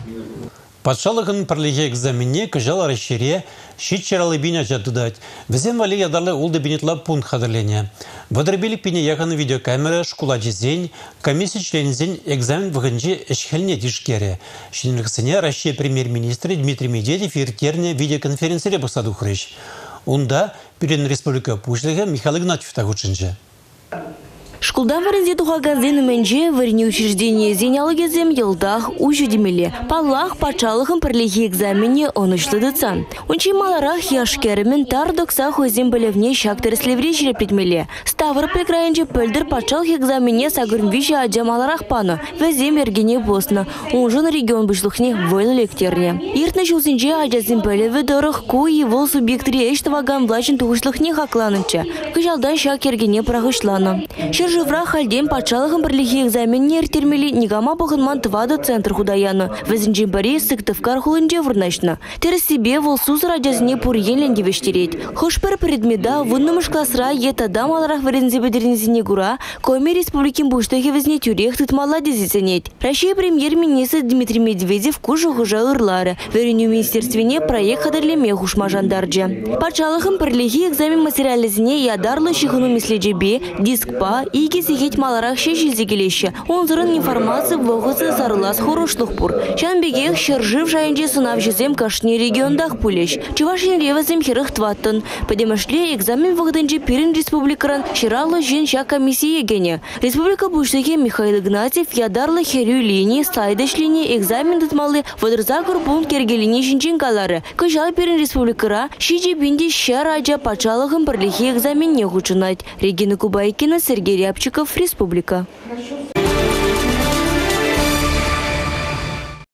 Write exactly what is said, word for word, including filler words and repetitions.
Патшалығын пірліге экзамене күжал арашере шит чаралы бине жадудать. Візем вали ядарлы олды бинетла пункт қадырлене. Вадырбелік бине яғаны видеокамера школа жезен, комиссия члензен экзамен вғынжи эшхелне дишкере. Шинліксіне Россия премьер-министрі Дмитрий Медведев ертерне видеоконференцияле басаду хрыш. Онда Пирен Республика Пушлығы Михаил Игнатьев тағучынжы. Школдан варензе тухагазен менже варени учреждение зенялыгезем елдах ужудимели. Паллах пачалыхын пірлігі экзамене онышлыдыца. Унчи маларах яшкерімен тардокса хозем білевне шактыр слевре жирепетмелі. Ставр прекрайынче пөлдір пачалых экзамене сагырнвиже аджа маларах пану. Везем ергене босна. Унжын регион бұшлықне войлы лектерне. Иртны жылсынже аджазын білеві дорых куи вол субъектри эштаваган влачын туғышлықне хакланынча. Кыжалдан шак ергене прағышланы. Живра хальден пачалыхын бірлігі экзаменне ертермели негама бұғынман твады центр худаяны. Візінжен бари сыктывкар хулынже вырнашны. Терес себе волсуз радязіне пурьенленге вештерет. Хошпер предмеда выннымыш классра етадам аларах варензе бедерінзіне гура Коми республикин буштахи візне тюрех тытмала дезиценет. Россия премьер-министр Дмитрий Медведев кужу хужа ырлары. Вереню министерствене проект хадырлеме хушма жандарджа. Пачалыхын бірлігі экзамен материалізіне ядарлы шихыну миследжебе, дискпа и Иги сихет маларах шешілзе келеші. Онзырын информация вғысы зарылас хорошлық бұр. Шанбегех шыржив жайынже сынав жезем кашне региондах пулеш. Чувашин ревазем херых тваттын. Падемашле экзамен вғдынже Пирин республикаран ширалы женща комиссия гене. Республика Буштаге Михаил Игнатьев ядарлы херю линии сайдыш линии экзамен дытмалы вадырзагыр пункт кергеліне жинченкалары. Кыжал Пирин республикара шиджи бинди шараджа пачалығын бірліхи экзамен не хучынать. Регина Кубайкина, Сергей Рябчиков, Республика.